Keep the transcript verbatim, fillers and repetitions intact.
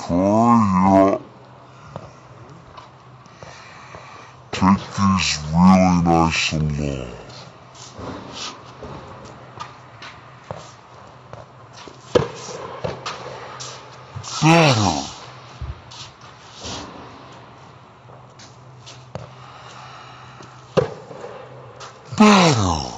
Hurry up. Take these really nice and long. Better. Better.